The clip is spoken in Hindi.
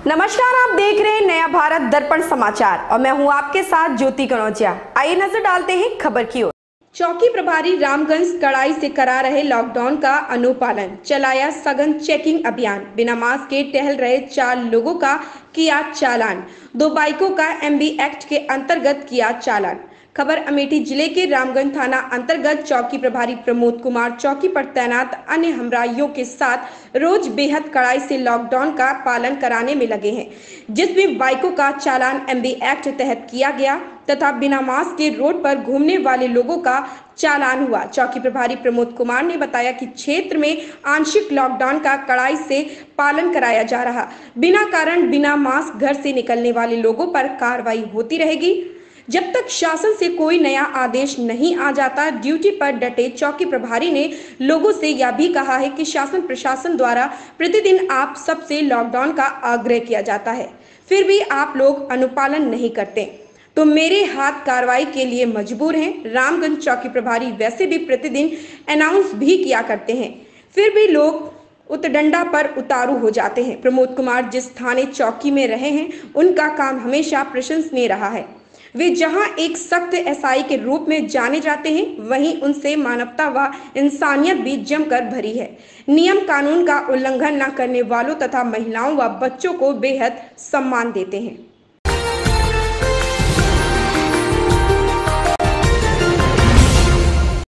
नमस्कार, आप देख रहे हैं नया भारत दर्पण समाचार और मैं हूं आपके साथ ज्योति कनौजिया। आइए नजर डालते हैं खबर की ओर। चौकी प्रभारी रामगंज कड़ाई से करा रहे लॉकडाउन का अनुपालन, चलाया सघन चेकिंग अभियान। बिना मास्क के टहल रहे 4 लोगों का किया चालान। 2 बाइकों का MB एक्ट के अंतर्गत किया चालान। खबर अमेठी जिले के रामगंज थाना अंतर्गत चौकी प्रभारी प्रमोद कुमार चौकी पर तैनात अन्य हमराइयों के साथ रोज बेहद कड़ाई से लॉकडाउन का पालन कराने में लगे हैं, जिसमें बाइकों का चालान MB एक्ट तहत किया गया तथा बिना मास्क के रोड पर घूमने वाले लोगों का चालान हुआ। चौकी प्रभारी प्रमोद कुमार ने बताया कि क्षेत्र में आंशिक लॉकडाउन का कड़ाई से पालन कराया जा रहा। बिना कारण बिना मास्क घर से निकलने वाले लोगों पर कार्रवाई होती रहेगी जब तक शासन से कोई नया आदेश नहीं आ जाता। ड्यूटी पर डटे चौकी प्रभारी ने लोगों से यह भी कहा है कि शासन प्रशासन द्वारा प्रतिदिन आप सबसे लॉकडाउन का आग्रह किया जाता है, फिर भी आप लोग अनुपालन नहीं करते तो मेरे हाथ कार्रवाई के लिए मजबूर हैं। रामगंज चौकी प्रभारी वैसे भी प्रतिदिन अनाउंस भी किया करते हैं, फिर भी लोग उतडंडा पर उतारू हो जाते हैं। प्रमोद कुमार जिस थाने चौकी में रहे हैं, उनका काम हमेशा प्रशंसनीय रहा है। वे जहां एक सख्त SI के रूप में जाने जाते हैं, वहीं उनसे मानवता व इंसानियत भी जमकर भरी है। नियम कानून का उल्लंघन न करने वालों तथा महिलाओं व बच्चों को बेहद सम्मान देते हैं।